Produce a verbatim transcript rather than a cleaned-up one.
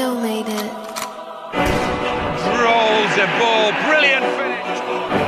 Mateo made it. Rolls a ball, brilliant finish.